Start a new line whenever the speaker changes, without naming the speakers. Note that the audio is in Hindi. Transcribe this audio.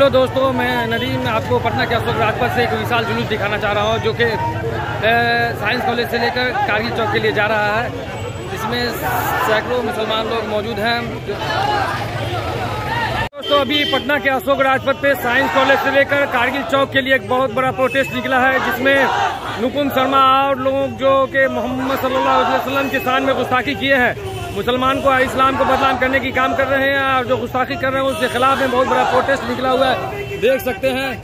हेलो दोस्तों, मैं नदीम आपको पटना के अशोक राजपथ से एक विशाल जुलूस दिखाना चाह रहा हूँ जो कि साइंस कॉलेज से लेकर कारगिल चौक के लिए जा रहा है। इसमें सैकड़ों मुसलमान लोग मौजूद हैं। दोस्तों, अभी पटना के अशोक राजपथ पे साइंस कॉलेज से लेकर कारगिल चौक के लिए एक बहुत बड़ा प्रोटेस्ट निकला है, जिसमें नुपुम शर्मा और लोग जो कि मोहम्मद सल्लल्लाहु अलैहि वसल्लम के शान में गुस्ताखी किए हैं, मुसलमान को इस्लाम को बदनाम करने की काम कर रहे हैं और जो गुस्ताखी कर रहे हैं उसके खिलाफ में बहुत बड़ा प्रोटेस्ट निकला हुआ है। देख सकते हैं।